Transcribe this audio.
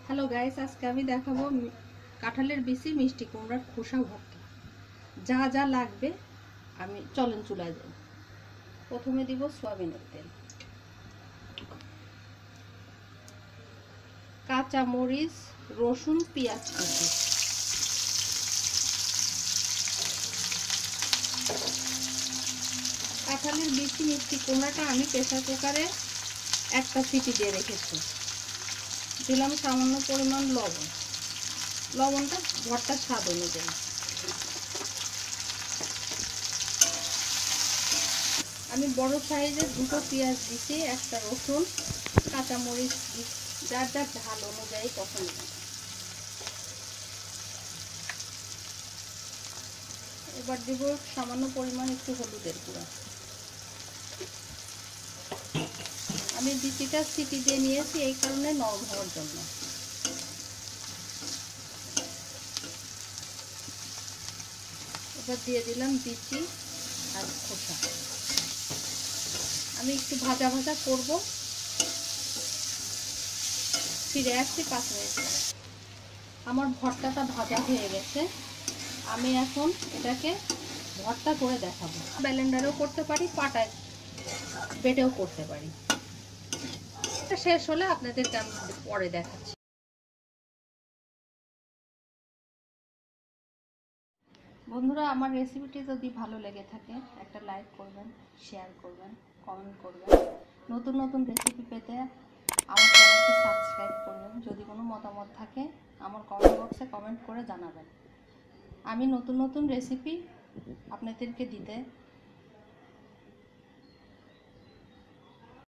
Hello guys, আজকে আমি দেখাবো কাঁঠালের বিচি মিষ্টি কুমড়ার খোসা ভর্তা। যা যা লাগবে আমি চলেন চুলায় যাই। প্রথমে দিব সয়াবিনের তেল, কাঁচা মরিচ, রসুন, পেঁয়াজ কুচি, কাঁঠালের বিচি মিষ্টি কুমড়াটা আমি প্রেসার কুকারে একটা সিটি দিয়ে রেখেছি। দিলাম সামান্য পরিমাণ লবণ, লবণটা ভর্তার স্বাদ অনুযায়ী। আমি বড় সাইজের দুটো পেঁয়াজ দিচ্ছি, একটা রসুন, কাঁচামরিচ, যার যার ঝাল অনুযায়ী পছন্দ। এবার দেব সামান্য পরিমাণ একটু হলুদের গুঁড়া। আমি বিচিটা সিটি দিয়ে নিয়েছি এই কারণে নরম হওয়ার জন্য। এবার দিয়ে দিলাম বিচি আর খোসা। আমি একটু ভাজা ভাজা করব, ফিরে আসছি 5 মিনিট। আমার ভর্তাটা ভাজা হয়ে গেছে। আমি এখন এটাকে ভর্তা করে দেখাবো। ব্লেন্ডারেও করতে পারি, পাটায় বেটেও করতে পারি। এটা শেষ হলে আপনাদেরকে আমি পরে দেখাচ্ছি। বন্ধুরা, আমার রেসিপিটি যদি ভালো লেগে থাকে একটা লাইক করবেন, শেয়ার করবেন, কমেন্ট করবেন। নতুন নতুন রেসিপি পেতে আমার চ্যানেলটি সাবস্ক্রাইব করবেন। যদি কোনো মতামত থাকে আমার কমেন্ট বক্সে কমেন্ট করে জানাবেন। আমি নতুন নতুন রেসিপি আপনাদেরকে দিতে